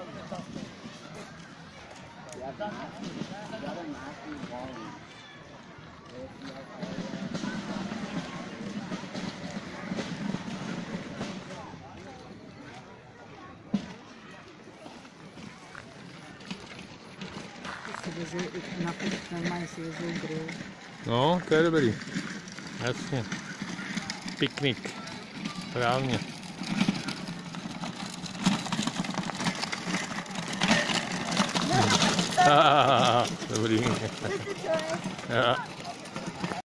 Na ten mají si vezou grill. No, to je dobrý. Jasně. Piknik. Správně. Dobrý.